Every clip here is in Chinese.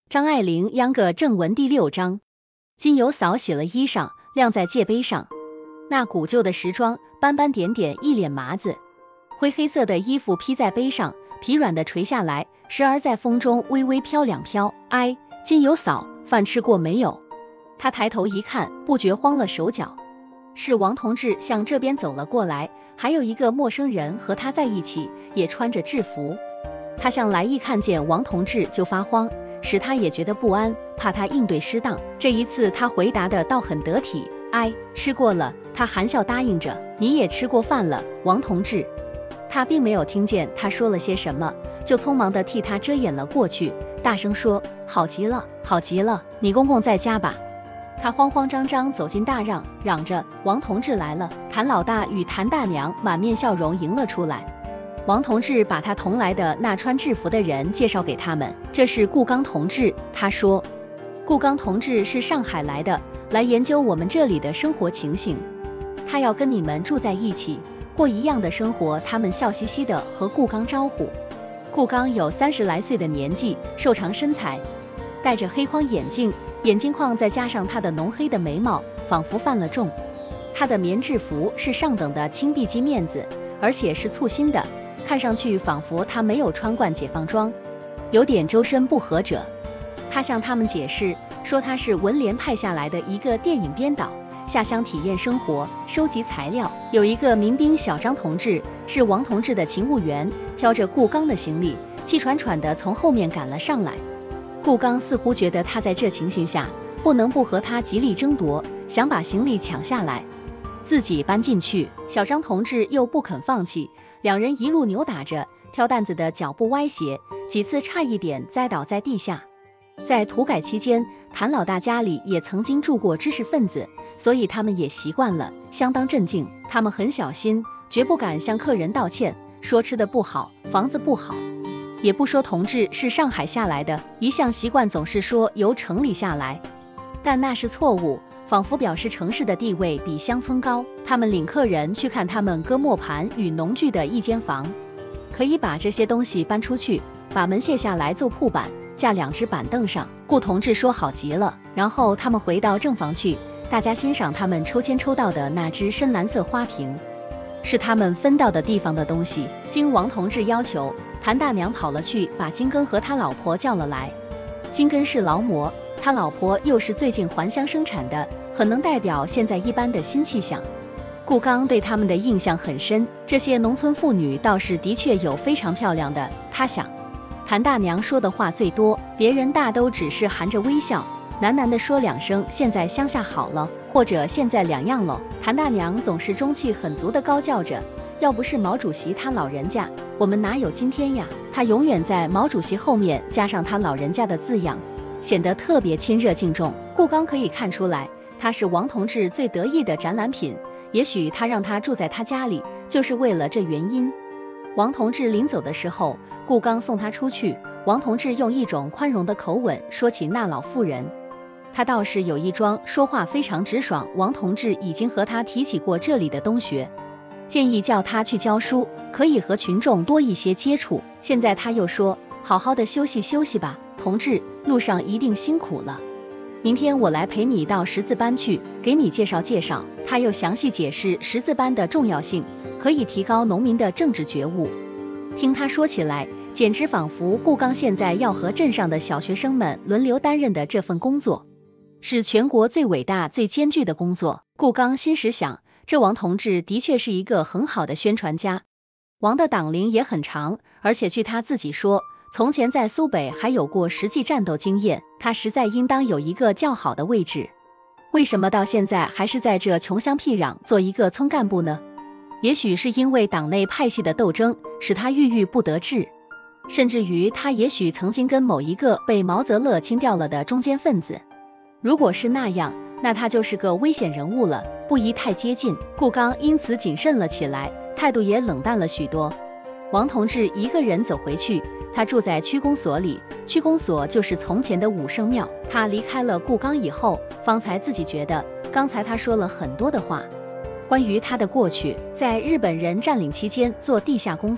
张爱玲央个正文第6章，金由嫂洗了衣裳，晾在界碑上。那古旧的时装，斑斑点点，一脸麻子，灰黑色的衣服披在碑上，疲软的垂下来，时而在风中微微飘两飘。哎，金由嫂，饭吃过没有？他抬头一看，不觉慌了手脚。是王同志向这边走了过来，还有一个陌生人和他在一起，也穿着制服。他向来一看见王同志就发慌，使他也觉得不安，怕他应对失当。这一次他回答的倒很得体，哎，吃过了。他含笑答应着，你也吃过饭了，王同志。他并没有听见他说了些什么，就匆忙地替他遮掩了过去，大声说，好极了，好极了，你公公在家吧。他慌慌张张走进大帐，嚷着，王同志来了。谭老大与谭大娘满面笑容迎了出来。王同志把他同来的那穿制服的人介绍给他们，这是顾刚同志。他说，顾刚同志是上海来的，来研究我们这里的生活情形，他要跟你们住在一起，过一样的生活。他们笑嘻嘻的和顾刚招呼。顾刚有30来岁的年纪，瘦长身材，戴着黑框眼镜，眼镜框再加上他的浓黑的眉毛，仿佛犯了重。他的棉制服是上等的青碧鸡面子，而且是簇新的，看上去仿佛他没有穿惯解放装，有点周身不合者。他向他们解释说，他是文联派下来的一个电影编导，下乡体验生活，收集材料。有一个民兵小张同志是王同志的勤务员，挑着顾刚的行李，气喘喘地从后面赶了上来。顾刚似乎觉得他在这情形下不能不和他极力争夺，想把行李抢下来自己搬进去。小张同志又不肯放弃，两人一路扭打着，挑担子的脚步歪斜，几次差一点栽倒在地下。在土改期间，谭老大家里也曾经住过知识分子，所以他们也习惯了，相当镇静。他们很小心，绝不敢向客人道歉，说吃的不好，房子不好，也不说同志是上海下来的，一向习惯总是说由城里下来，但那是错误，仿佛表示城市的地位比乡村高。他们领客人去看他们割磨盘与农具的一间房，可以把这些东西搬出去，把门卸下来做铺板，架2只板凳上。顾同志说好极了，然后他们回到正房去，大家欣赏他们抽签抽到的那只深蓝色花瓶，是他们分到的地方的东西。经王同志要求，谭大娘跑了去把金根和他老婆叫了来。金根是劳模，他老婆又是最近还乡生产的，很能代表现在一般的新气象。顾刚对他们的印象很深，这些农村妇女倒是的确有非常漂亮的。他想，谭大娘说的话最多，别人大都只是含着微笑，喃喃地说2声现在乡下好了，或者现在两样了。谭大娘总是中气很足地高叫着，要不是毛主席他老人家，我们哪有今天呀。他永远在毛主席后面加上他老人家的字样，显得特别亲热敬重。顾刚可以看出来，他是王同志最得意的展览品，也许他让他住在他家里就是为了这原因。王同志临走的时候，顾刚送他出去，王同志用一种宽容的口吻说起那老妇人，他倒是有一桩，说话非常直爽。王同志已经和他提起过这里的东学，建议叫他去教书，可以和群众多一些接触。现在他又说，好好的休息休息吧，同志，路上一定辛苦了，明天我来陪你到识字班去，给你介绍介绍。他又详细解释识字班的重要性，可以提高农民的政治觉悟。听他说起来，简直仿佛顾刚现在要和镇上的小学生们轮流担任的这份工作，是全国最伟大最艰巨的工作。顾刚心时想，这王同志的确是一个很好的宣传家。王的党龄也很长，而且据他自己说，从前在苏北还有过实际战斗经验，他实在应当有一个较好的位置。为什么到现在还是在这穷乡僻壤做一个村干部呢？也许是因为党内派系的斗争使他郁郁不得志，甚至于他也许曾经跟某一个被毛泽乐清掉了的中间分子。如果是那样，那他就是个危险人物了，不宜太接近。顾刚因此谨慎了起来，态度也冷淡了许多。王同志一个人走回去，他住在区公所里，区公所就是从前的武圣庙。他离开了顾刚以后，方才自己觉得刚才他说了很多的话，关于他的过去，在日本人占领期间做地下工作，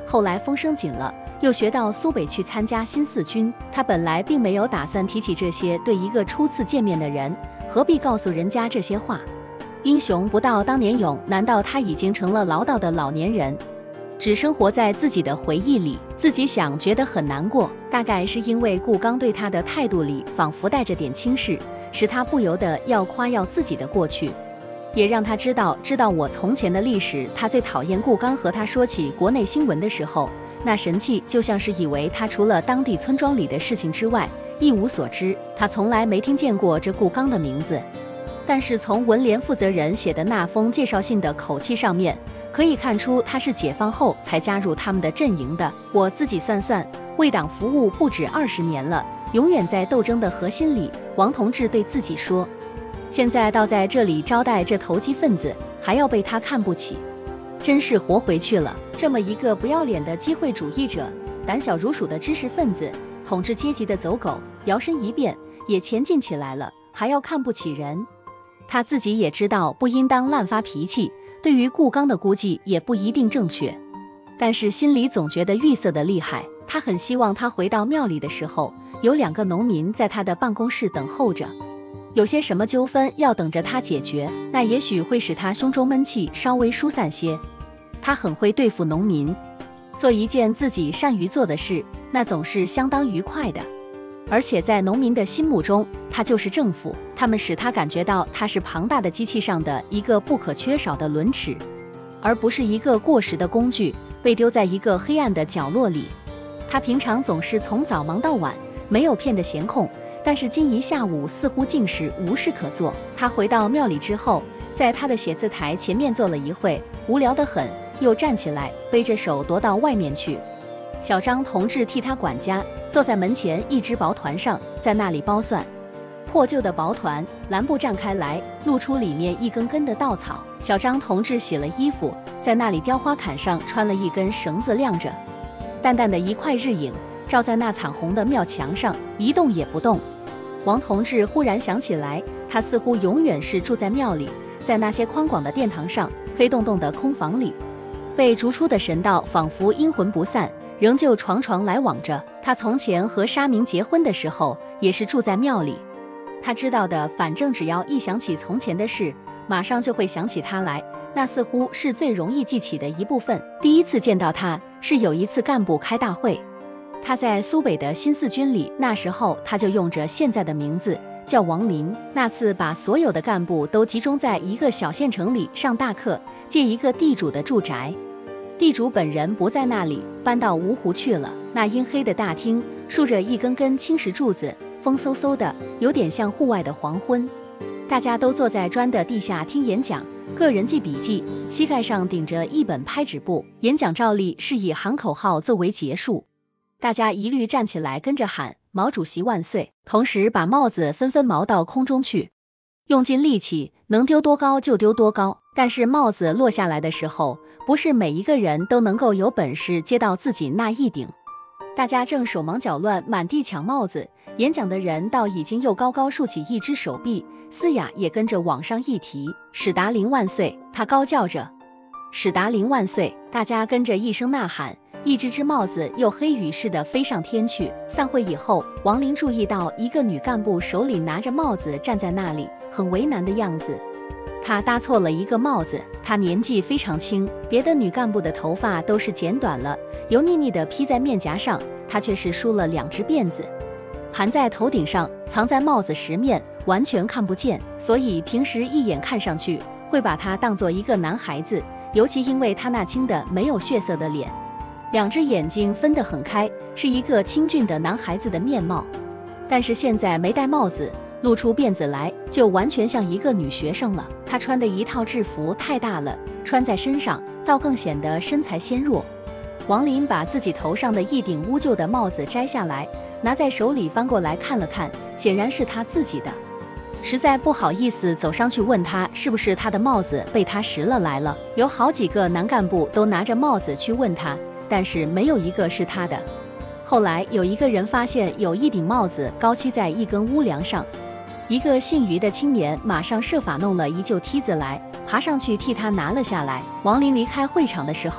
后来风声紧了，又学到苏北去参加新四军。他本来并没有打算提起这些，对一个初次见面的人，何必告诉人家这些话？英雄不到当年勇，难道他已经成了唠叨的老年人，只生活在自己的回忆里，自己想觉得很难过？大概是因为顾刚对他的态度里仿佛带着点轻视，使他不由得要夸耀自己的过去，也让他知道我从前的历史。他最讨厌顾刚和他说起国内新闻的时候，那神气就像是以为他除了当地村庄里的事情之外一无所知。他从来没听见过这顾刚的名字，但是从文联负责人写的那封介绍信的口气上面，可以看出他是解放后才加入他们的阵营的。我自己算算，为党服务不止20年了，永远在斗争的核心里。王同志对自己说，现在倒在这里招待这投机分子，还要被他看不起，真是活回去了。这么一个不要脸的机会主义者，胆小如鼠的知识分子，统治阶级的走狗，摇身一变也前进起来了，还要看不起人。他自己也知道不应当滥发脾气，对于顾刚的估计也不一定正确，但是心里总觉得预色的厉害。他很希望他回到庙里的时候，有2个农民在他的办公室等候着，有些什么纠纷要等着他解决，那也许会使他胸中闷气稍微疏散些。他很会对付农民，做一件自己善于做的事，那总是相当愉快的。而且在农民的心目中，他就是政府，他们使他感觉到他是庞大的机器上的一个不可缺少的轮齿，而不是一个过时的工具，被丢在一个黑暗的角落里。他平常总是从早忙到晚，没有片的闲空，但是今一下午似乎竟是无事可做。他回到庙里之后，在他的写字台前面坐了一会，无聊得很，又站起来，背着手踱到外面去。小张同志替他管家，坐在门前一只薄团上，在那里包蒜。破旧的薄团，蓝布绽开来，露出里面一根根的稻草。小张同志洗了衣服，在那里雕花坎上穿了一根绳子晾着，淡淡的一块日影照在那惨红的庙墙上，一动也不动。王同志忽然想起来，他似乎永远是住在庙里，在那些宽广的殿堂上，黑洞洞的空房里，被逐出的神道仿佛阴魂不散，仍旧床床来往着。他从前和沙明结婚的时候，也是住在庙里。他知道的，反正只要一想起从前的事，马上就会想起他来，那似乎是最容易记起的一部分。第一次见到他，是有一次干部开大会，他在苏北的新四军里，那时候他就用着现在的名字，叫王林。那次把所有的干部都集中在一个小县城里上大课，借一个地主的住宅。地主本人不在那里，搬到芜湖去了。那阴黑的大厅竖着一根根青石柱子，风嗖嗖的，有点像户外的黄昏。大家都坐在砖的地下听演讲，个人记笔记，膝盖上顶着一本拍纸簿。演讲照例是以喊口号作为结束，大家一律站起来跟着喊毛主席万岁，同时把帽子纷纷毛到空中去，用尽力气，能丢多高就丢多高。但是帽子落下来的时候，不是每一个人都能够有本事接到自己那一顶。大家正手忙脚乱，满地抢帽子，演讲的人倒已经又高高竖起一只手臂，思雅也跟着往上一提，史达林万岁，他高叫着，史达林万岁，大家跟着一声呐喊，一只帽子又黑雨似的飞上天去。散会以后，王林注意到一个女干部手里拿着帽子站在那里，很为难的样子。他搭错了一个帽子，她年纪非常轻，别的女干部的头发都是剪短了，油腻腻的披在面颊上，她却是梳了2只辫子，盘在头顶上，藏在帽子实面，完全看不见，所以平时一眼看上去会把她当做一个男孩子，尤其因为她那青的没有血色的脸，2只眼睛分得很开，是一个清俊的男孩子的面貌。但是现在没戴帽子，露出辫子来，就完全像一个女学生了。她穿的一套制服太大了，穿在身上倒更显得身材纤弱。王林把自己头上的一顶污旧的帽子摘下来，拿在手里翻过来看了看，显然是他自己的。实在不好意思走上去问他是不是他的帽子被他拾了来了。有好几个男干部都拿着帽子去问他，但是没有一个是他的。后来有一个人发现有一顶帽子高栖在一根屋梁上，一个姓于的青年马上设法弄了一旧梯子来，爬上去替他拿了下来。王林离开会场的时候，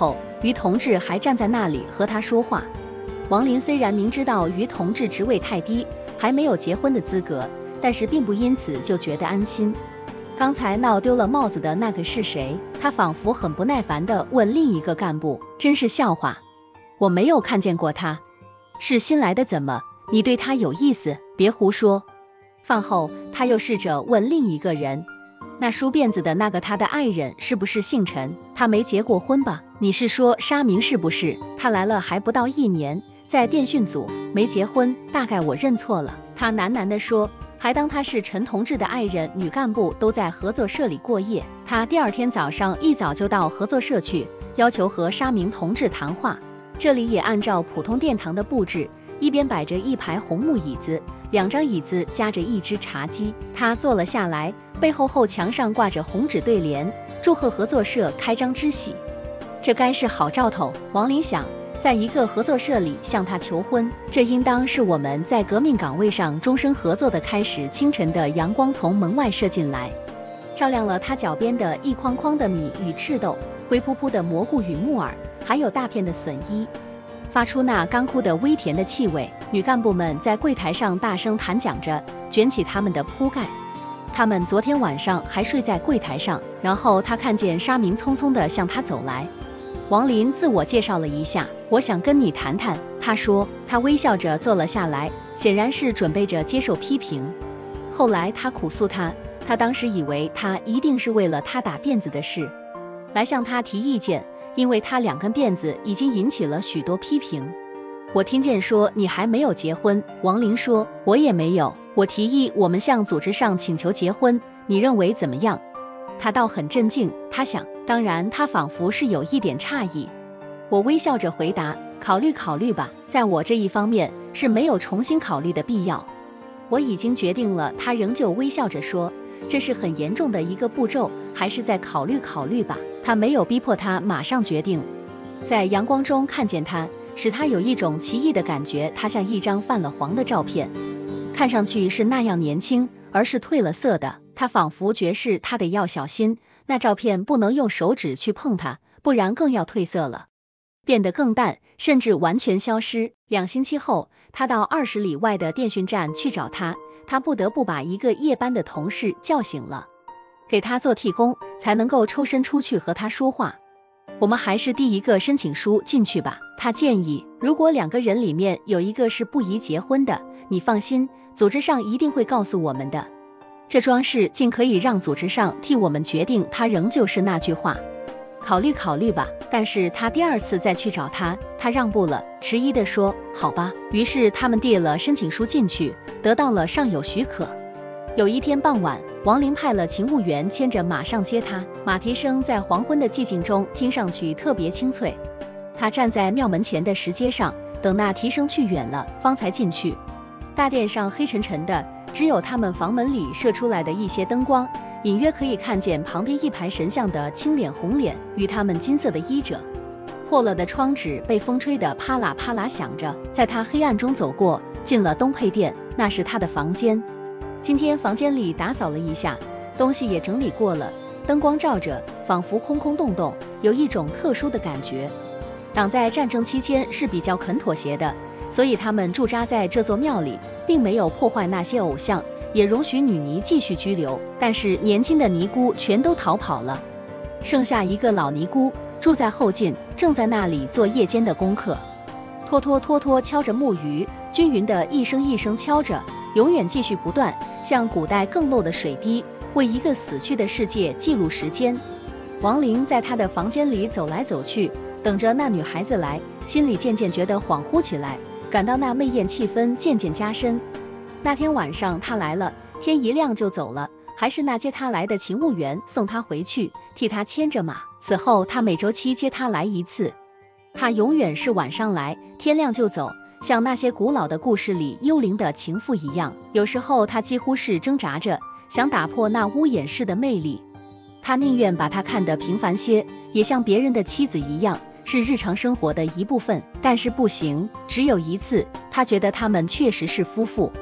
于同志还站在那里和他说话。王林虽然明知道于同志职位太低，还没有结婚的资格，但是并不因此就觉得安心。刚才闹丢了帽子的那个是谁？他仿佛很不耐烦地问另一个干部。真是笑话，我没有看见过他。是新来的怎么？你对他有意思？别胡说。饭后他又试着问另一个人，那梳辫子的那个他的爱人是不是姓陈？他没结过婚吧？你是说沙明是不是？他来了还不到1年，在电讯组，没结婚，大概我认错了。他喃喃地说，还当他是陈同志的爱人。女干部都在合作社里过夜，他第2天早上一早就到合作社去，要求和沙明同志谈话。这里也按照普通殿堂的布置，一边摆着一排红木椅子，2张椅子夹着一只茶几。他坐了下来，背后墙上挂着红纸对联，祝贺合作社开张之喜。这该是好兆头，王林想，在一个合作社里向他求婚，这应当是我们在革命岗位上终身合作的开始。清晨的阳光从门外射进来，照亮了他脚边的一筐筐的米与赤豆，灰扑扑的蘑菇与木耳，还有大片的笋衣，发出那干枯的微甜的气味。女干部们在柜台上大声谈讲着，卷起他们的铺盖。他们昨天晚上还睡在柜台上。然后他看见沙明匆匆地向他走来。王林自我介绍了一下，我想跟你谈谈。他说，他微笑着坐了下来，显然是准备着接受批评。后来他哭诉他当时以为他一定是为了他打辫子的事来向他提意见，因为他2根辫子已经引起了许多批评。我听见说你还没有结婚。王林说，我也没有。我提议我们向组织上请求结婚，你认为怎么样？他倒很镇静，他想，当然他仿佛是有一点诧异。我微笑着回答，考虑考虑吧，在我这一方面是没有重新考虑的必要。我已经决定了。他仍旧微笑着说，这是很严重的一个步骤，还是再考虑考虑吧。他没有逼迫他马上决定。在阳光中看见他，使他有一种奇异的感觉，他像一张泛了黄的照片，看上去是那样年轻，而是褪了色的。他仿佛觉示他得要小心，那照片不能用手指去碰它，不然更要褪色了，变得更淡，甚至完全消失。2星期后，他到20里外的电讯站去找他，他不得不把一个夜班的同事叫醒了，给他做替工，才能够抽身出去和他说话。我们还是第一个申请书进去吧，他建议。如果2个人里面有一个是不宜结婚的，你放心，组织上一定会告诉我们的。这桩事竟可以让组织上替我们决定。他仍旧是那句话，考虑考虑吧。但是他第2次再去找他，他让步了，迟疑地说，好吧。于是他们递了申请书进去，得到了上有许可。有一天傍晚，王林派了勤务员牵着马上接他，马蹄声在黄昏的寂静中听上去特别清脆。他站在庙门前的石阶上，等那蹄声去远了，方才进去。大殿上黑沉沉的，只有他们房门里射出来的一些灯光，隐约可以看见旁边一排神像的青脸红脸与他们金色的衣着。破了的窗纸被风吹得啪啦啪啦响着。在他黑暗中走过，进了东配殿，那是他的房间。今天房间里打扫了一下，东西也整理过了，灯光照着，仿佛空空洞洞，有一种特殊的感觉。党在战争期间是比较肯妥协的，所以他们驻扎在这座庙里，并没有破坏那些偶像，也容许女尼继续居留。但是年轻的尼姑全都逃跑了，剩下一个老尼姑住在后进，正在那里做夜间的功课，拖拖拖拖敲着木鱼，均匀的一声一声敲着，永远继续不断，像古代更漏的水滴，为一个死去的世界记录时间。王林在他的房间里走来走去，等着那女孩子来，心里渐渐觉得恍惚起来，感到那媚艳气氛渐渐加深。那天晚上他来了，天一亮就走了，还是那接他来的勤务员送他回去，替他牵着马。此后他每周7接他来一次，他永远是晚上来，天亮就走，像那些古老的故事里幽灵的情妇一样。有时候他几乎是挣扎着，想打破那屋檐式的魅力。他宁愿把他看得平凡些，也像别人的妻子一样，是日常生活的一部分。但是不行，只有一次，他觉得他们确实是夫妇。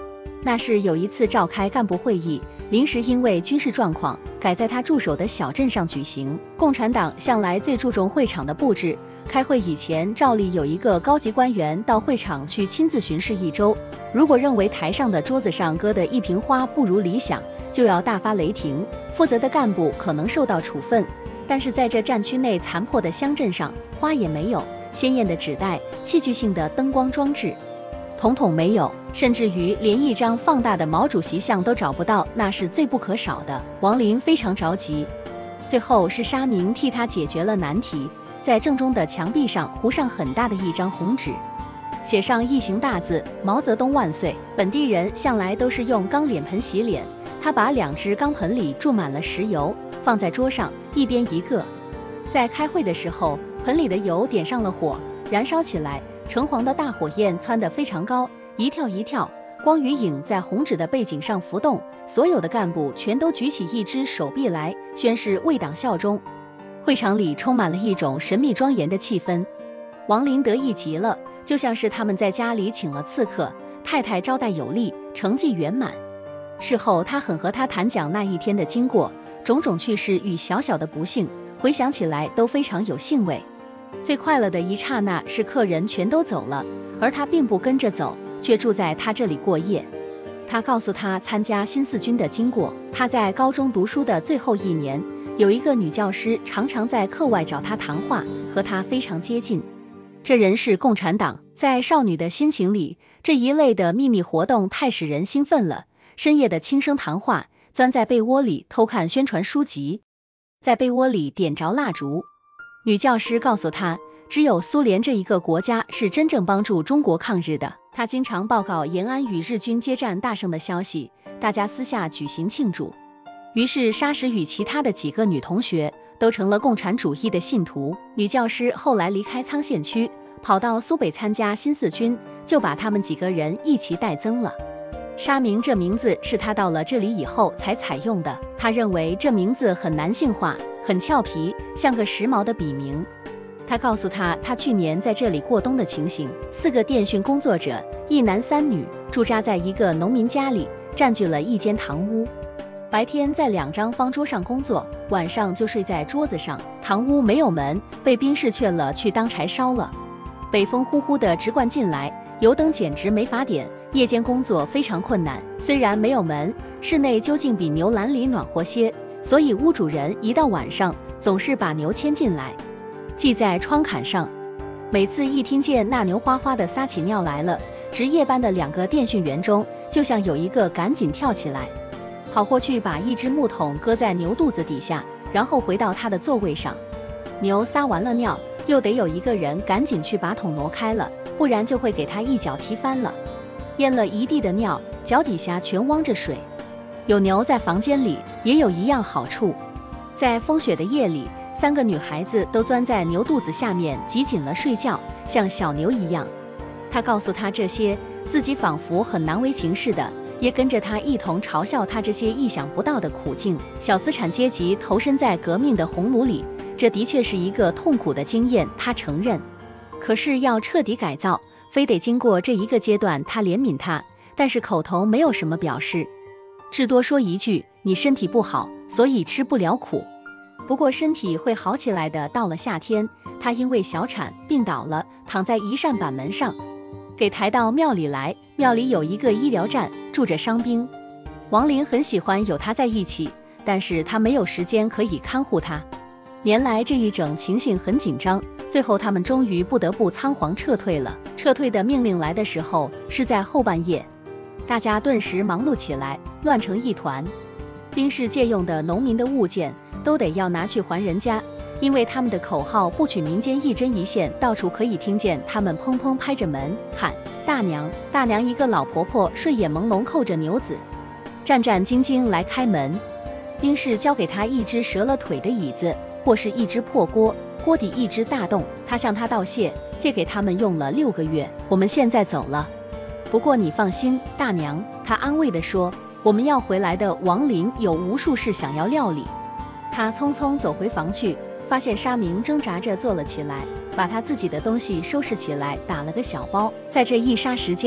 那是有一次召开干部会议，临时因为军事状况改在他驻守的小镇上举行。共产党向来最注重会场的布置，开会以前照例有一个高级官员到会场去亲自巡视1周，如果认为台上的桌子上搁的一瓶花不如理想，就要大发雷霆，负责的干部可能受到处分。但是在这战区内残破的乡镇上，花也没有，鲜艳的纸袋、戏剧性的灯光装置统统没有，甚至于连一张放大的毛主席像都找不到，那是最不可少的。王林非常着急，最后是沙明替他解决了难题，在正中的墙壁上糊上很大的一张红纸，写上一行大字：毛泽东万岁。本地人向来都是用钢脸盆洗脸，他把2只钢盆里注满了石油，放在桌上，一边一个。在开会的时候，盆里的油点上了火，燃烧起来，橙黄的大火焰蹿得非常高，一跳一跳，光与影在红纸的背景上浮动。所有的干部全都举起一只手臂来，宣誓为党效忠。会场里充满了一种神秘庄严的气氛。王林得意极了，就像是他们在家里请了刺客，太太招待有力，成绩圆满。事后他很和他谈讲那一天的经过，种种趣事与小小的不幸，回想起来都非常有兴味。最快乐的一刹那是客人全都走了，而他并不跟着走，却住在他这里过夜。他告诉他参加新四军的经过。他在高中读书的最后1年，有一个女教师常常在课外找他谈话，和他非常接近。这人是共产党。在少女的心情里，这一类的秘密活动太使人兴奋了。深夜的轻声谈话，钻在被窝里偷看宣传书籍，在被窝里点着蜡烛。女教师告诉他，只有苏联这一个国家是真正帮助中国抗日的。他经常报告延安与日军接战大胜的消息，大家私下举行庆祝。于是沙石与其他的几个女同学都成了共产主义的信徒。女教师后来离开苍县区，跑到苏北参加新四军，就把他们几个人一起带增了。沙明这名字是他到了这里以后才采用的，他认为这名字很男性化，很俏皮，像个时髦的笔名。他告诉他去年在这里过冬的情形：4个电讯工作者，1男3女，驻扎在一个农民家里，占据了一间堂屋。白天在2张方桌上工作，晚上就睡在桌子上。堂屋没有门，被兵士劝了去当柴烧了。北风呼呼的直灌进来，油灯简直没法点，夜间工作非常困难。虽然没有门，室内究竟比牛栏里暖和些，所以屋主人一到晚上总是把牛牵进来，系在窗槛上。每次一听见那牛哗哗的撒起尿来了，值夜班的2个电讯员中就像有一个赶紧跳起来，跑过去把一只木桶搁在牛肚子底下，然后回到他的座位上。牛撒完了尿，又得有一个人赶紧去把桶挪开了，不然就会给他一脚踢翻了，淹了一地的尿，脚底下全汪着水。有牛在房间里也有一样好处，在风雪的夜里，3个女孩子都钻在牛肚子下面挤紧了睡觉，像小牛一样。他告诉他这些，自己仿佛很难为情似的，也跟着他一同嘲笑他这些意想不到的苦境。小资产阶级投身在革命的红炉里，这的确是一个痛苦的经验，他承认。可是要彻底改造，非得经过这一个阶段。他怜悯他，但是口头没有什么表示，至多说一句：你身体不好，所以吃不了苦。不过身体会好起来的。到了夏天，他因为小产病倒了，躺在一扇板门上，给抬到庙里来。庙里有一个医疗站，住着伤兵。王林很喜欢有他在一起，但是他没有时间可以看护他。年来这一整情形很紧张，最后他们终于不得不仓皇撤退了。撤退的命令来的时候是在后半夜，大家顿时忙碌起来，乱成一团。兵士借用的农民的物件都得要拿去还人家，因为他们的口号不取民间一针一线，到处可以听见他们砰砰拍着门喊大娘大娘。一个老婆婆睡眼朦胧扣着牛子，战战兢兢来开门。兵士交给他一只折了腿的椅子，或是一只破锅，锅底一只大洞。他向他道谢，借给他们用了6个月。我们现在走了，不过你放心，大娘，他安慰地说，我们要回来的。王林有无数事想要料理，他匆匆走回房去，发现沙明挣扎着坐了起来，把他自己的东西收拾起来，打了个小包。在这一霎时间，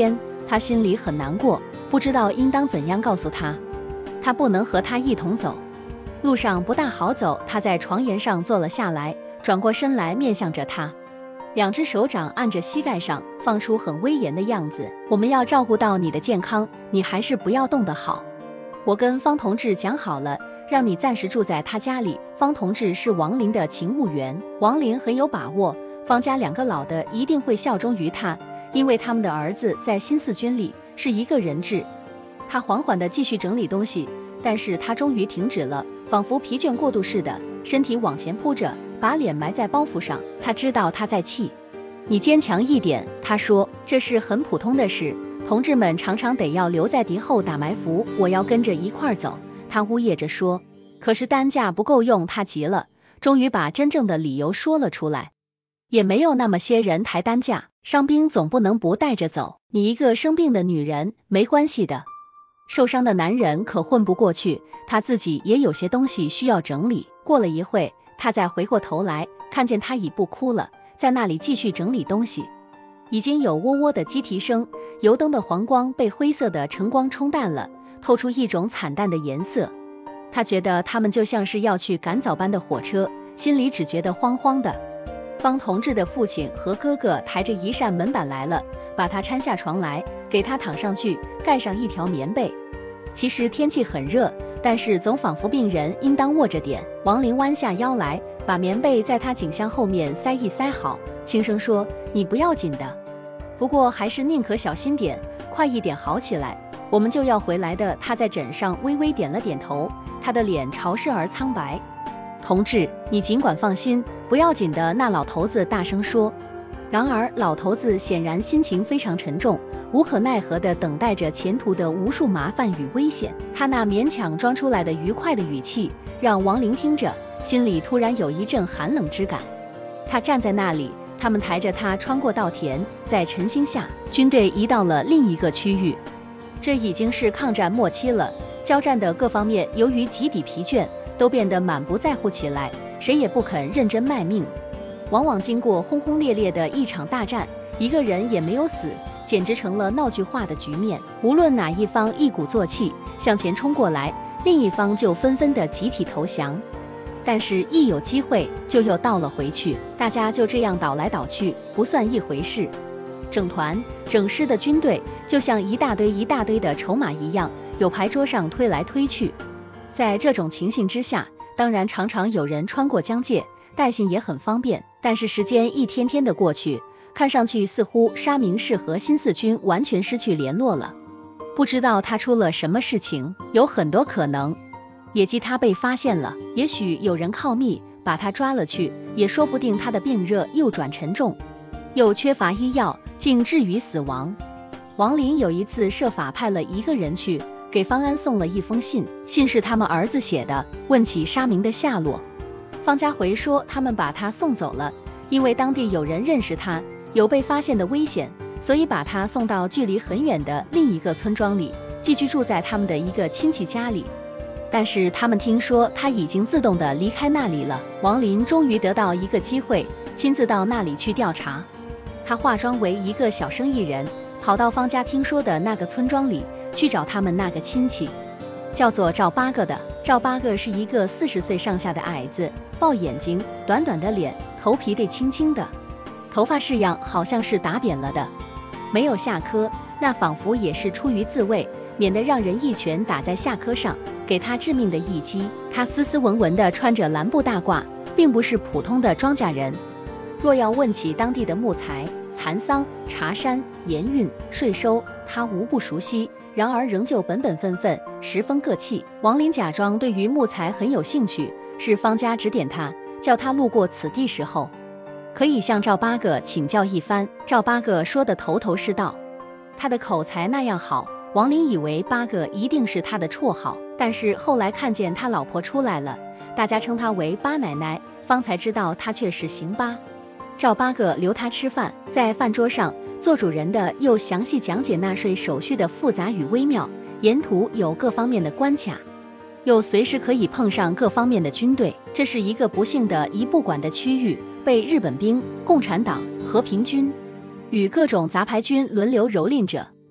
他心里很难过，不知道应当怎样告诉他。他不能和他一同走，路上不大好走。他在床沿上坐了下来，转过身来面向着他，两只手掌按着膝盖上，放出很威严的样子。我们要照顾到你的健康，你还是不要动得好。我跟方同志讲好了，让你暂时住在他家里。方同志是王林的勤务员，王林很有把握，方家2个老的一定会效忠于他，因为他们的儿子在新四军里是一个人质。他缓缓地继续整理东西，但是他终于停止了，仿佛疲倦过度似的，身体往前扑着，把脸埋在包袱上。他知道他在气。你坚强一点，他说，这是很普通的事，同志们常常得要留在敌后打埋伏，我要跟着一块儿走。他呜咽着说，可是担架不够用。他急了，终于把真正的理由说了出来，也没有那么些人抬担架，伤兵总不能不带着走，你一个生病的女人没关系的，受伤的男人可混不过去，他自己也有些东西需要整理。过了一会，他再回过头来，看见他已不哭了，在那里继续整理东西。已经有喔喔的鸡啼声，油灯的黄光被灰色的晨光冲淡了，透出一种惨淡的颜色。他觉得他们就像是要去赶早班的火车，心里只觉得慌慌的。方同志的父亲和哥哥抬着一扇门板来了，把他搀下床来，给他躺上去，盖上一条棉被。其实天气很热，但是总仿佛病人应当卧着点。王林弯下腰来，把棉被在他颈项后面塞一塞好，轻声说，你不要紧的，不过还是宁可小心点，快一点好起来，我们就要回来的。他在枕上微微点了点头，他的脸潮湿而苍白。同志，你尽管放心，不要紧的。那老头子大声说。然而老头子显然心情非常沉重，无可奈何地等待着前途的无数麻烦与危险。他那勉强装出来的愉快的语气，让王林听着心里突然有一阵寒冷之感。他站在那里，他们抬着他穿过稻田，在晨星下，军队移到了另一个区域。这已经是抗战末期了，交战的各方面由于极底疲倦，都变得满不在乎起来，谁也不肯认真卖命。往往经过轰轰烈烈的一场大战，一个人也没有死，简直成了闹剧化的局面。无论哪一方一鼓作气向前冲过来，另一方就纷纷的集体投降。但是一有机会就又倒了回去，大家就这样倒来倒去，不算一回事。整团整师的军队就像一大堆一大堆的筹码一样，有牌桌上推来推去。在这种情形之下，当然常常有人穿过疆界，带信也很方便。但是时间一天天的过去，看上去似乎沙明市和新四军完全失去联络了。不知道他出了什么事情，有很多可能。也即他被发现了，也许有人靠密把他抓了去，也说不定他的病热又转沉重，又缺乏医药，竟至于死亡。王林有一次设法派了一个人去给方安送了一封信，信是他们儿子写的，问起沙明的下落。方家回说他们把他送走了，因为当地有人认识他，有被发现的危险，所以把他送到距离很远的另一个村庄里，寄居住在他们的一个亲戚家里。但是他们听说他已经自动的离开那里了。王林终于得到一个机会，亲自到那里去调查。他化妆为一个小生意人，跑到方家听说的那个村庄里去找他们那个亲戚，叫做赵八个的。赵八个是一个40岁上下的矮子，豹眼睛，短短的脸，头皮得青青的，头发式样好像是打扁了的，没有下颏，那仿佛也是出于自卫，免得让人一拳打在下颏上，给他致命的一击。他斯斯文文的穿着蓝布大褂，并不是普通的庄稼人。若要问起当地的木材、蚕桑、茶山、盐运、税收，他无不熟悉，然而仍旧本本分分，十分各气。王林假装对于木材很有兴趣，是方家指点他，叫他路过此地时候，可以向赵八个请教一番。赵八个说得头头是道，他的口才那样好，王林以为八个一定是他的绰号，但是后来看见他老婆出来了，大家称他为八奶奶，方才知道他却是邢八。赵八个留他吃饭，在饭桌上做主人的又详细讲解纳税手续的复杂与微妙，沿途有各方面的关卡，又随时可以碰上各方面的军队。这是一个不幸的一不管的区域，被日本兵、共产党、和平军与各种杂牌军轮流蹂躏着。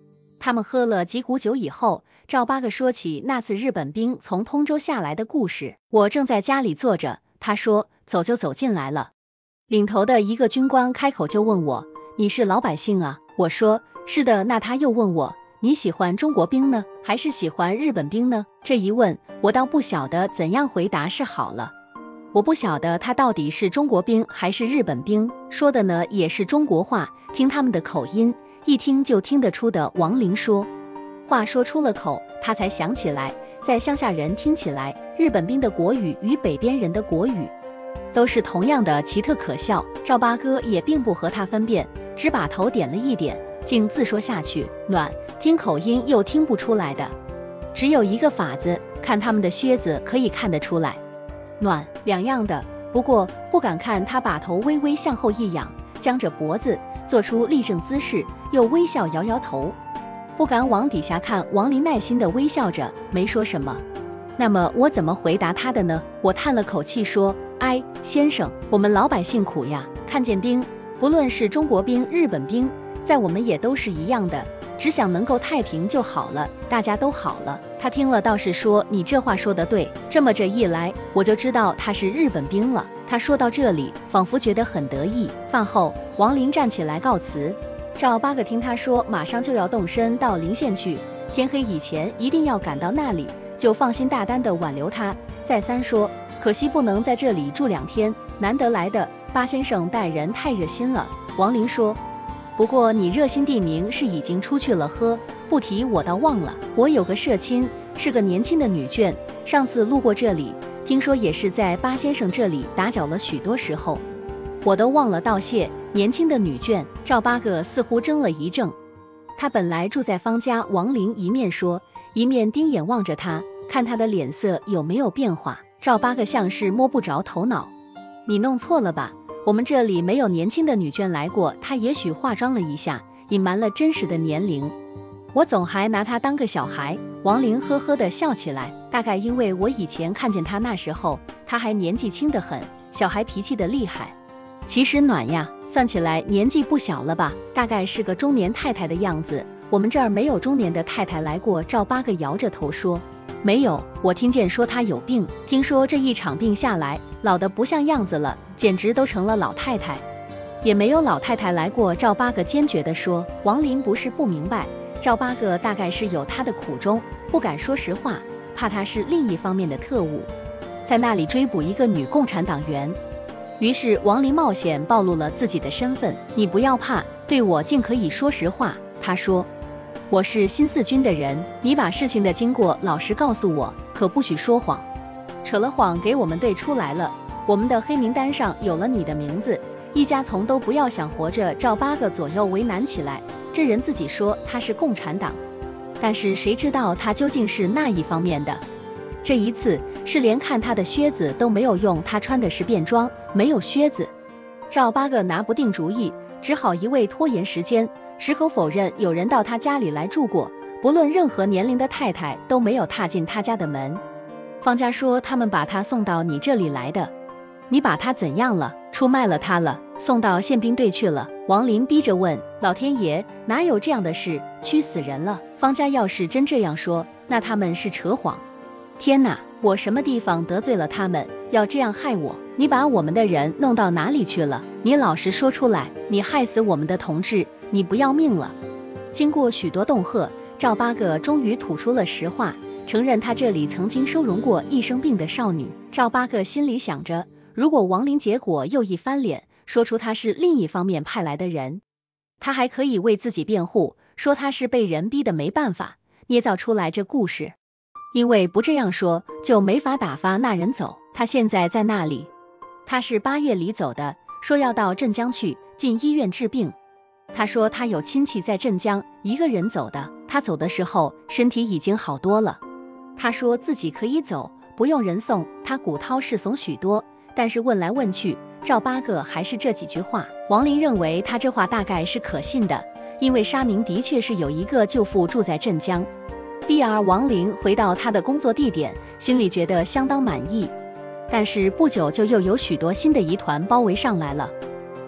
他们喝了几壶酒以后，赵八哥说起那次日本兵从通州下来的故事。我正在家里坐着，他说走就走进来了。领头的一个军官开口就问我，你是老百姓啊？我说是的。那他又问我，你喜欢中国兵呢，还是喜欢日本兵呢？这一问，我倒不晓得怎样回答是好了。我不晓得他到底是中国兵还是日本兵，说的呢也是中国话，听他们的口音，一听就听得出的。王林说，话说出了口，他才想起来，在乡下人听起来，日本兵的国语与北边人的国语都是同样的，奇特可笑。赵八哥也并不和他分辨，只把头点了一点，竟自说下去。暖，听口音又听不出来的，只有一个法子，看他们的靴子可以看得出来。暖，两样的，不过不敢看。他把头微微向后一仰，僵着脖子，做出立正姿势，又微笑摇摇头，不敢往底下看。王林耐心地微笑着，没说什么。那么我怎么回答他的呢？我叹了口气说，哎，先生，我们老百姓苦呀，看见兵，不论是中国兵、日本兵，在我们也都是一样的，只想能够太平就好了，大家都好了。他听了倒是说，你这话说得对，这么这一来，我就知道他是日本兵了。他说到这里，仿佛觉得很得意。饭后，王林站起来告辞。赵八哥听他说马上就要动身到临县去，天黑以前一定要赶到那里，就放心大胆地挽留他，再三说，可惜不能在这里住2天，难得来的，八先生待人太热心了。王林说，不过你热心地名是已经出去了呵，不提我倒忘了，我有个社亲，是个年轻的女眷，上次路过这里，听说也是在八先生这里打搅了许多时候，我都忘了道谢。年轻的女眷，赵八哥似乎怔了一怔，他本来住在方家。王林一面说，一面盯眼望着他，看他的脸色有没有变化。赵八哥像是摸不着头脑，你弄错了吧？我们这里没有年轻的女眷来过。他也许化妆了一下，隐瞒了真实的年龄，我总还拿他当个小孩。王林呵呵地笑起来，大概因为我以前看见他那时候，他还年纪轻得很，小孩脾气的厉害。其实暖呀，算起来年纪不小了吧，大概是个中年太太的样子。我们这儿没有中年的太太来过。赵八哥摇着头说，没有，我听见说她有病，听说这一场病下来，老得不像样子了，简直都成了老太太。也没有老太太来过。赵八哥坚决地说。王林不是不明白，赵八哥大概是有他的苦衷，不敢说实话，怕他是另一方面的特务，在那里追捕一个女共产党员。于是王林冒险暴露了自己的身份。你不要怕，对我尽可以说实话。他说，我是新四军的人，你把事情的经过老实告诉我，可不许说谎。扯了谎给我们队出来了，我们的黑名单上有了你的名字，一家从都不要想活着。赵八哥左右为难起来，这人自己说他是共产党，但是谁知道他究竟是那一方面的。这一次是连看他的靴子都没有用，他穿的是便装，没有靴子。赵八哥拿不定主意，只好一味拖延时间，矢口否认有人到他家里来住过，不论任何年龄的太太都没有踏进他家的门。方家说他们把他送到你这里来的，你把他怎样了？出卖了他了，送到宪兵队去了。王林逼着问，老天爷，哪有这样的事？屈死人了！方家要是真这样说，那他们是扯谎。天哪，我什么地方得罪了他们，要这样害我？你把我们的人弄到哪里去了？你老实说出来，你害死我们的同志，你不要命了？经过许多恫吓，赵八哥终于吐出了实话，承认他这里曾经收容过一生病的少女。赵八哥心里想着，如果王林结果又一翻脸，说出他是另一方面派来的人，他还可以为自己辩护，说他是被人逼得没办法捏造出来这故事。因为不这样说，就没法打发那人走。他现在在那里，他是8月里走的，说要到镇江去，进医院治病。他说他有亲戚在镇江，一个人走的。他走的时候身体已经好多了，他说自己可以走，不用人送。他骨涛是怂许多，但是问来问去，赵八哥还是这几句话。王林认为他这话大概是可信的，因为沙明的确是有一个舅父住在镇江。第二，王林回到他的工作地点，心里觉得相当满意。但是不久就又有许多新的疑团包围上来了。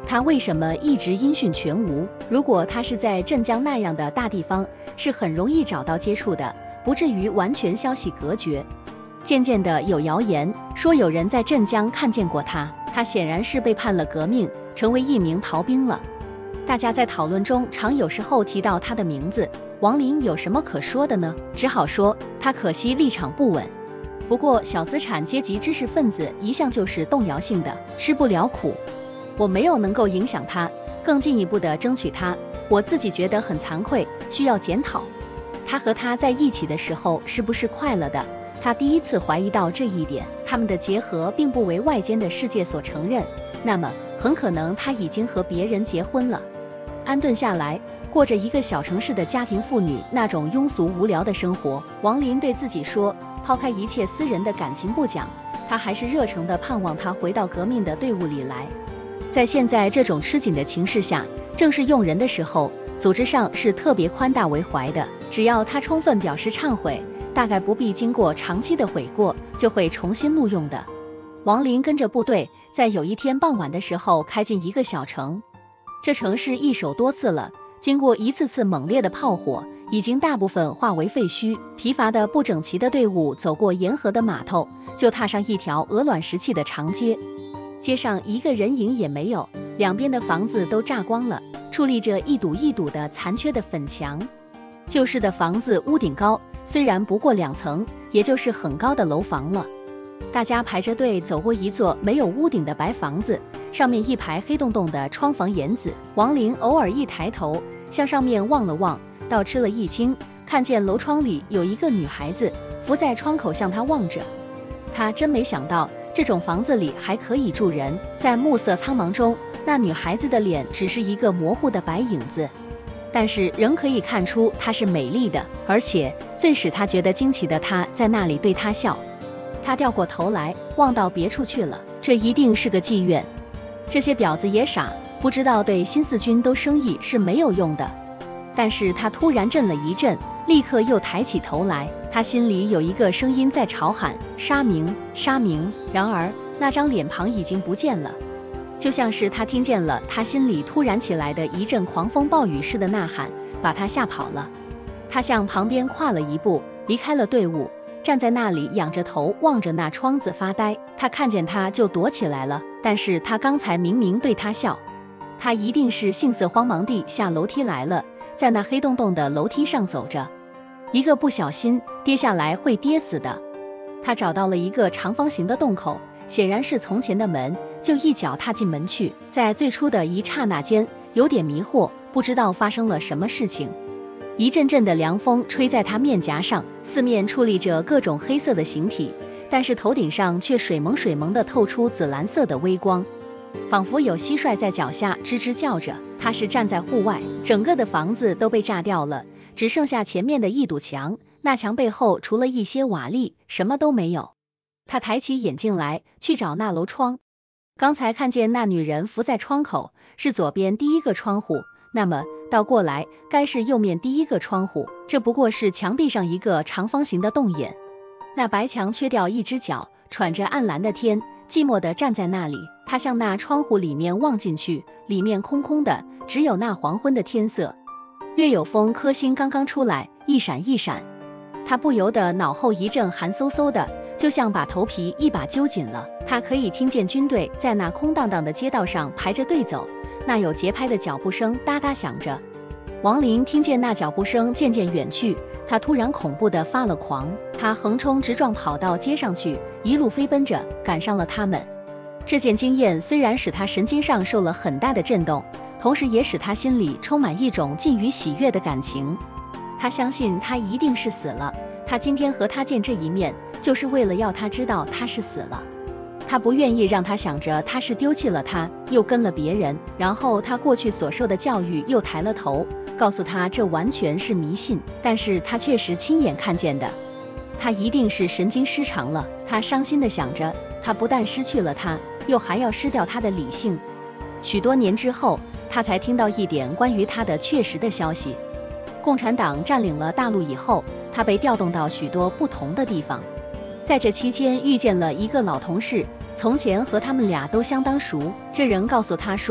他为什么一直音讯全无？如果他是在镇江那样的大地方，是很容易找到接触的，不至于完全消息隔绝。渐渐的有谣言说有人在镇江看见过他，他显然是背叛了革命，成为一名逃兵了。大家在讨论中常有时候提到他的名字，王林有什么可说的呢？只好说他可惜立场不稳。不过小资产阶级知识分子一向就是动摇性的，吃不了苦。我没有能够影响他，更进一步的争取他，我自己觉得很惭愧，需要检讨。他和他在一起的时候是不是快乐的？他第一次怀疑到这一点，他们的结合并不为外间的世界所承认，那么很可能他已经和别人结婚了。安顿下来，过着一个小城市的家庭妇女那种庸俗无聊的生活，王林对自己说，抛开一切私人的感情不讲，他还是热诚地盼望他回到革命的队伍里来。在现在这种吃紧的情势下，正是用人的时候，组织上是特别宽大为怀的，只要他充分表示忏悔，大概不必经过长期的悔过，就会重新录用的。王林跟着部队，在有一天傍晚的时候开进一个小城，这城市易手多次了，经过一次次猛烈的炮火，已经大部分化为废墟，疲乏的不整齐的队伍走过沿河的码头，就踏上一条鹅卵石砌的长街。街上一个人影也没有，两边的房子都炸光了，矗立着一堵一堵的残缺的粉墙。旧式的房子屋顶高，虽然不过2层，也就是很高的楼房了。大家排着队走过一座没有屋顶的白房子，上面一排黑洞洞的窗房檐子。王林偶尔一抬头向上面望了望，倒吃了一惊，看见楼窗里有一个女孩子伏在窗口向他望着。他真没想到这种房子里还可以住人。在暮色苍茫中，那女孩子的脸只是一个模糊的白影子，但是仍可以看出她是美丽的，而且最使他觉得惊奇的，她在那里对他笑。他掉过头来望到别处去了，这一定是个妓院。这些婊子也傻，不知道对新四军都生意是没有用的。但是他突然震了一震，立刻又抬起头来，他心里有一个声音在吵喊，沙明，沙明。然而那张脸庞已经不见了，就像是他听见了他心里突然起来的一阵狂风暴雨似的呐喊，把他吓跑了。他向旁边跨了一步，离开了队伍，站在那里仰着头望着那窗子发呆。他看见他就躲起来了，但是他刚才明明对他笑。他一定是性色慌忙地下楼梯来了，在那黑洞洞的楼梯上走着，一个不小心跌下来会跌死的。他找到了一个长方形的洞口，显然是从前的门，就一脚踏进门去。在最初的一刹那间有点迷惑，不知道发生了什么事情。一阵阵的凉风吹在他面颊上，四面矗立着各种黑色的形体，但是头顶上却水蒙水蒙地透出紫蓝色的微光，仿佛有蟋蟀在脚下吱吱叫着。他是站在户外，整个的房子都被炸掉了，只剩下前面的一堵墙，那墙背后除了一些瓦砾，什么都没有。他抬起眼镜来，去找那楼窗。刚才看见那女人伏在窗口，是左边第一个窗户，那么倒过来该是右面第一个窗户，这不过是墙壁上一个长方形的洞眼。那白墙缺掉一只角，喘着暗蓝的天，寂寞地站在那里。他向那窗户里面望进去，里面空空的，只有那黄昏的天色，略有风，颗星刚刚出来，一闪一闪。他不由得脑后一阵寒飕飕的，就像把头皮一把揪紧了。他可以听见军队在那空荡荡的街道上排着队走，那有节拍的脚步声哒哒响着。王林听见那脚步声渐渐远去，他突然恐怖地发了狂，他横冲直撞跑到街上去，一路飞奔着赶上了他们。这件经验虽然使他神经上受了很大的震动，同时也使他心里充满一种近于喜悦的感情。他相信他一定是死了，他今天和他见这一面，就是为了要他知道他是死了。他不愿意让他想着他是丢弃了他，又跟了别人，然后他过去所受的教育又抬了头，告诉他这完全是迷信，但是他确实亲眼看见的。他一定是神经失常了，他伤心地想着，他不但失去了他，又还要失掉他的理性。许多年之后，他才听到一点关于他的确实的消息。共产党占领了大陆以后，他被调动到许多不同的地方。在这期间遇见了一个老同事，从前和他们俩都相当熟。这人告诉他说，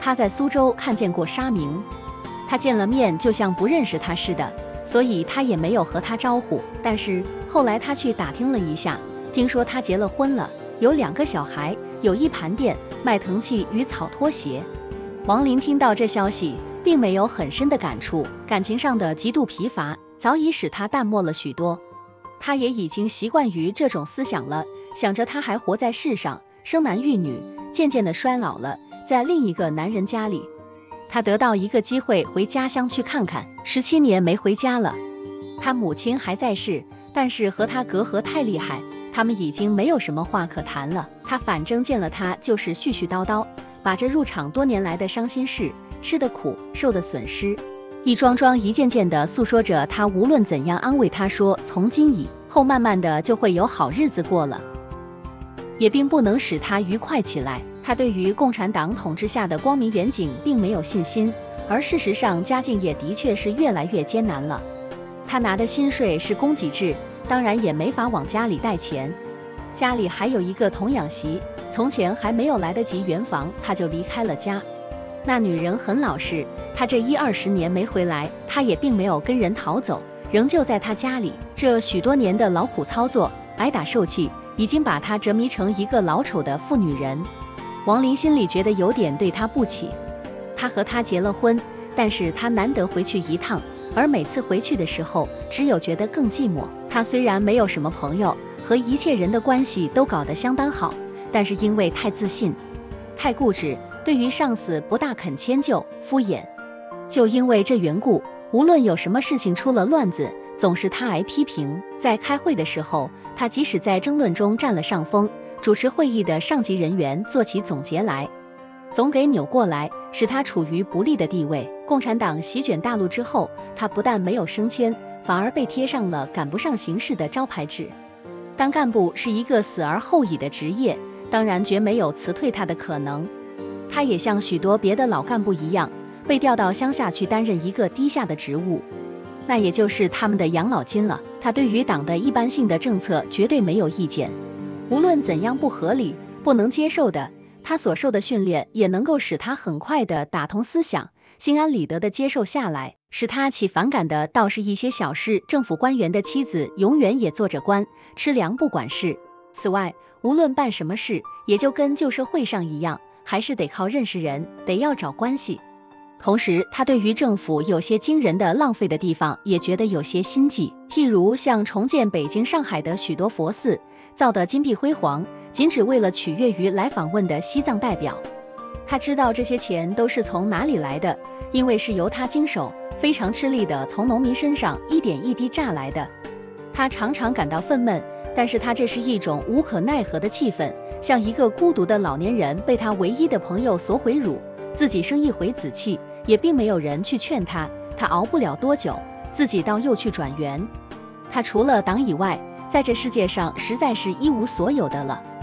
他在苏州看见过沙明，他见了面就像不认识他似的，所以他也没有和他招呼。但是后来他去打听了一下，听说他结了婚了，有2个小孩，有一盘店卖藤器与草拖鞋。王林听到这消息，并没有很深的感触，感情上的极度疲乏早已使他淡漠了许多。他也已经习惯于这种思想了，想着他还活在世上，生男育女，渐渐的衰老了，在另一个男人家里。他得到一个机会回家乡去看看，17年没回家了。他母亲还在世，但是和他隔阂太厉害，他们已经没有什么话可谈了。他反正见了他就是絮絮叨叨，把这入场多年来的伤心事、吃的苦、受的损失，一桩桩一件件的诉说着。他无论怎样安慰他说，从今以后慢慢的就会有好日子过了，也并不能使他愉快起来。他对于共产党统治下的光明远景并没有信心，而事实上家境也的确是越来越艰难了。他拿的薪水是供给制，当然也没法往家里带钱。家里还有一个童养媳，从前还没有来得及圆房，他就离开了家。那女人很老实，他这10-20年没回来，他也并没有跟人逃走，仍旧在他家里。这许多年的劳苦操作，挨打受气，已经把他折迷成一个老丑的妇女人。王林心里觉得有点对他不起。他和他结了婚，但是他难得回去一趟，而每次回去的时候，只有觉得更寂寞。他虽然没有什么朋友，和一切人的关系都搞得相当好，但是因为太自信、太固执，对于上司不大肯迁就、敷衍。就因为这缘故，无论有什么事情出了乱子，总是他挨批评。在开会的时候，他即使在争论中占了上风，主持会议的上级人员做起总结来，总给扭过来，使他处于不利的地位。共产党席卷大陆之后，他不但没有升迁，反而被贴上了赶不上形势的招牌纸。当干部是一个死而后已的职业，当然绝没有辞退他的可能。他也像许多别的老干部一样，被调到乡下去担任一个低下的职务，那也就是他们的养老金了。他对于党的一般性的政策绝对没有意见，无论怎样不合理、不能接受的，他所受的训练也能够使他很快的打通思想，心安理得的接受下来。使他起反感的倒是一些小事。政府官员的妻子永远也做着官，吃粮不管事。此外，无论办什么事，也就跟旧社会上一样，还是得靠认识人，得要找关系。同时，他对于政府有些惊人的浪费的地方也觉得有些心悸，譬如像重建北京、上海的许多佛寺，造得金碧辉煌，仅只为了取悦于来访问的西藏代表。他知道这些钱都是从哪里来的，因为是由他经手，非常吃力的从农民身上一点一滴榨来的。他常常感到愤懑，但是他这是一种无可奈何的气氛，像一个孤独的老年人被他唯一的朋友所毁辱，自己生一回子气，也并没有人去劝他，他熬不了多久，自己倒又去转园。他除了党以外，在这世界上实在是一无所有的了。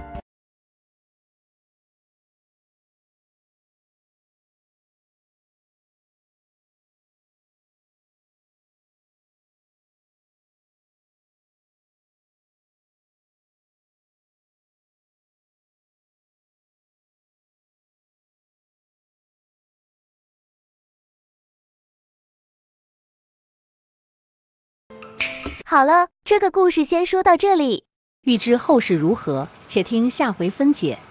好了，这个故事先说到这里。 欲知后事如何，且听下回分解。